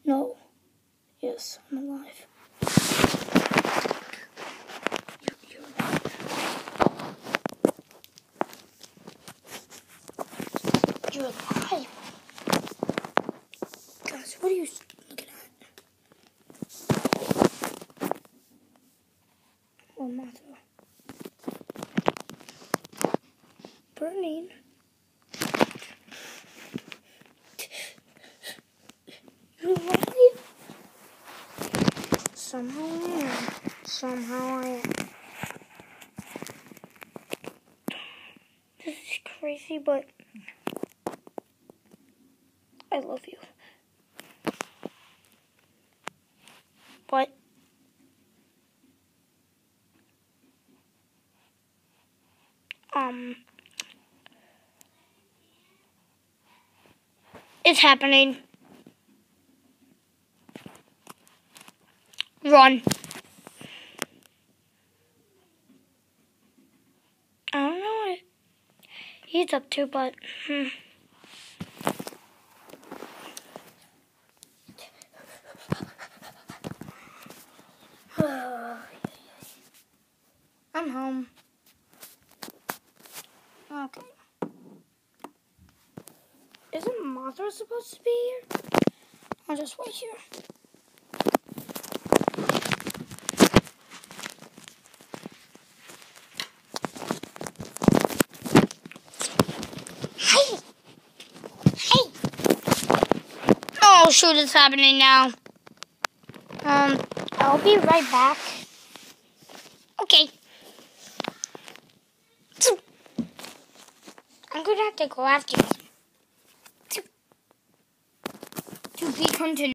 No. Yes, I'm alive. You're alive. You're alive. Guys, what are you looking at? Oh, mother. Burning. You're alive? Somehow I am. Somehow I am. This is crazy, but I love you. But it's happening. Run. I don't know what he's up to, but I'm home. Okay. Isn't Mothra supposed to be here? I'll just wait here. Hey! Hey! Oh shoot, it's happening now. I'll be right back. Okay. I'm gonna have to go after you. To be continued.